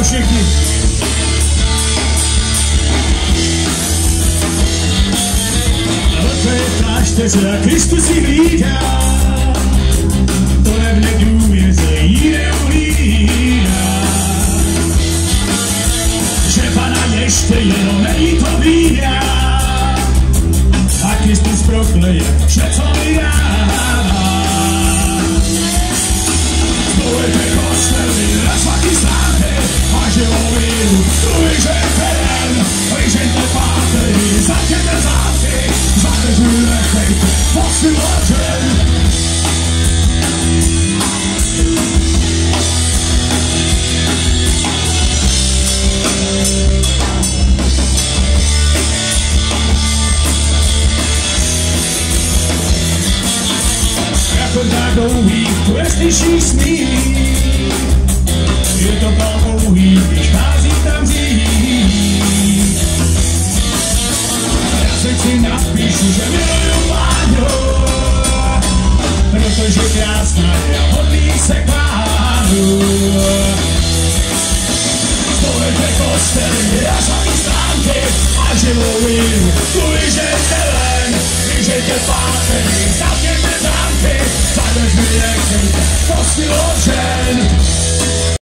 všichni. Ale klášteře a Kristus si hlídá, to nevnedůje se jí neuhlídá. Že Pana ještě jenom není to vídá, a Kristus prokleje vše, co mi dává. Spojete kostely na svatý státy a živou víru, uvěřete jen, vyžejte pátery, zatěte záty, zateřuj nechejte, posiločen. Tak dlouhý, turistější smích, je to dlouhý, když chází tam zít. Já se si napíšu, že miluju Pánu, protože krásná je a hodný se kládu. Spojete kostely a svatý stánky a živou víru, uvěřete len, vyžejte pátery, zatěte zámky, zadeřuj nechejte, posiločen.